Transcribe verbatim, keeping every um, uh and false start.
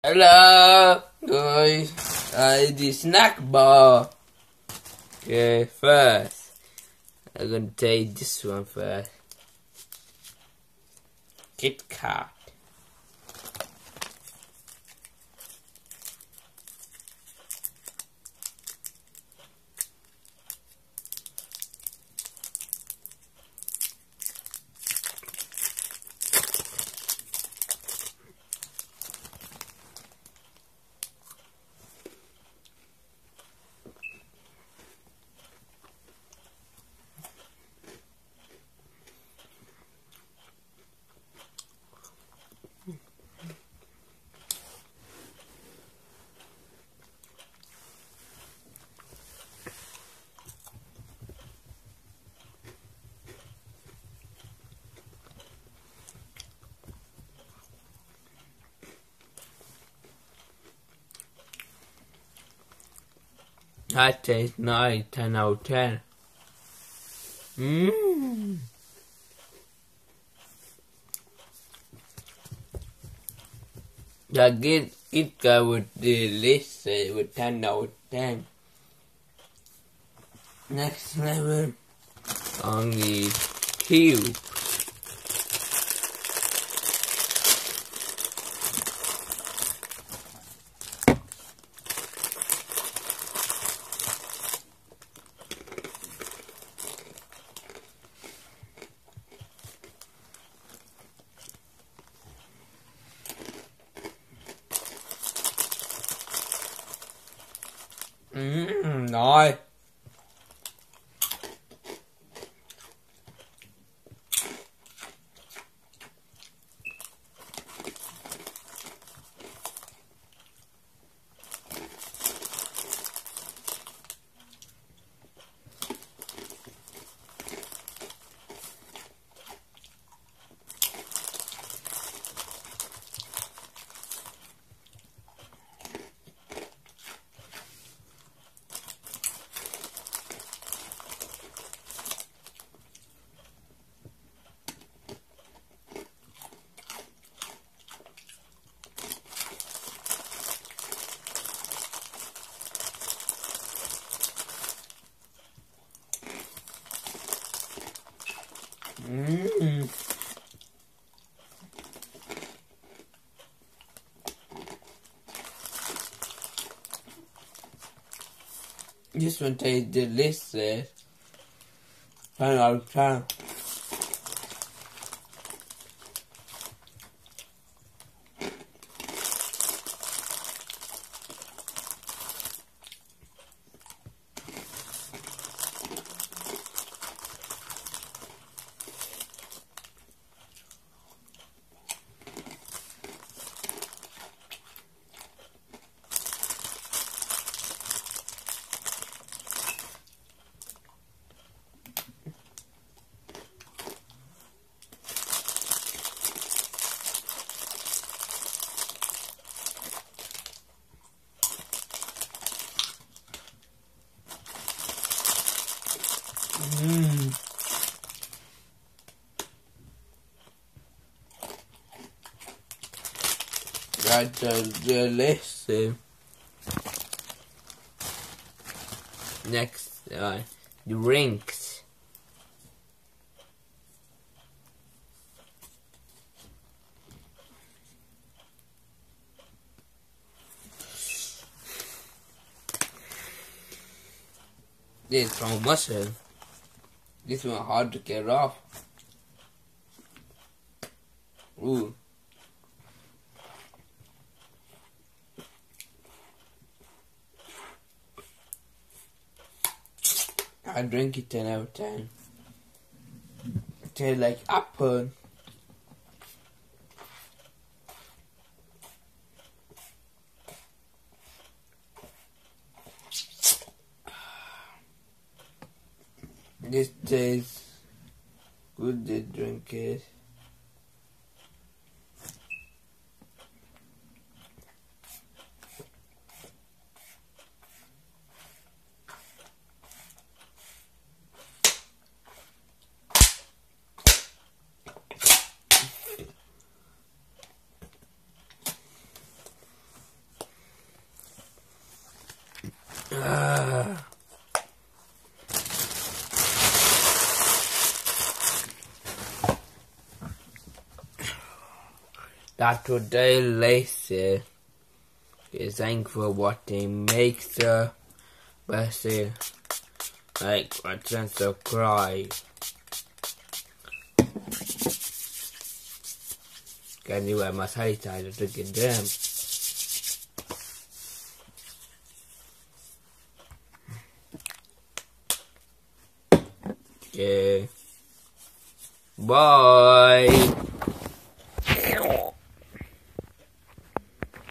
Hello guys, uh, the snack bar. Okay, first I'm gonna take this one first. Kit Kat. I taste nine, ten out of ten. Mmm. The Kit Kit Kat was delicious with ten out of ten. Next level on the cube. Mmm, nice. Mmm. This one tastes delicious. ten out of ten. Mmm. That's uh, delicious. Next, uh, drinks. This is from muscle. This one hard to get off. Ooh. I drink it ten out of ten. It tastes like apple. This tastes good to drink it. Uh, that's what they lazy. Is thankful what they make the best like a chance to cry. Anyway, my side side to get them. Okay. Bye.